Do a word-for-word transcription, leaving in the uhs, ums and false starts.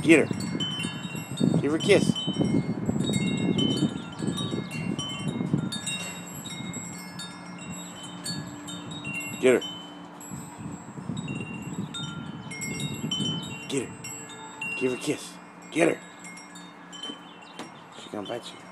Get her. Give her a kiss. Get her. Get her. Give her a kiss. Get her. She's gonna bite you.